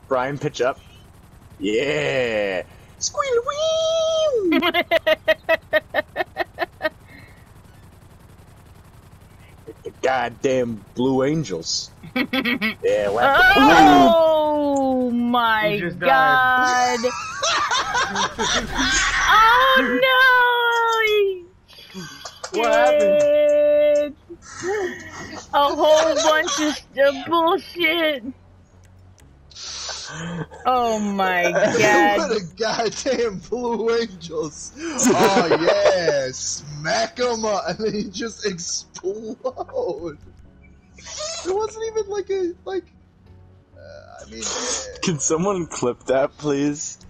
Brian, pitch up. Yeah. Squeal wee. The goddamn Blue Angels. Yeah. Oh my god. Oh no! What happened? A whole bunch of bullshit. Oh my god. What a goddamn Blue Angels. Oh yeah, smack him up, and then he just explode. It wasn't even like a, I mean... Can someone clip that, please?